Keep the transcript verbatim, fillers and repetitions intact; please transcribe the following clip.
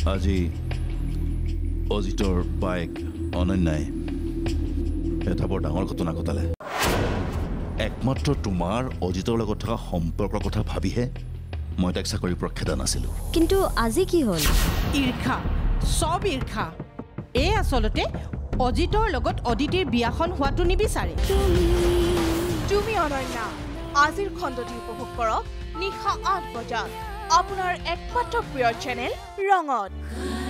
আজি অজিতৰ বাইক অনন্যাই এটা বৰ ডাঙৰ ঘটনা ঘটালে একমাত্ৰ তোমাৰ অজিতৰ লগত থকা সম্পৰ্কৰ কথা ভাবিহে মই তাক চাকৰিৰ পৰা খেদা নাছিলোঁ কিন্তু আজি কি হ'ল ঈৰ্ষা সব ঈৰ্ষা এই আচলতে অজিতৰ লগত অদিতিৰ বিয়াখন হোৱাটো নিবিচাৰে তুমি অনন্যা আজিৰ খণ্ডটি উপভোগ কৰক নিশা আঠ বজাত আপোনাৰ একমাত্ৰ প্ৰিয় চেনেল ৰঙত।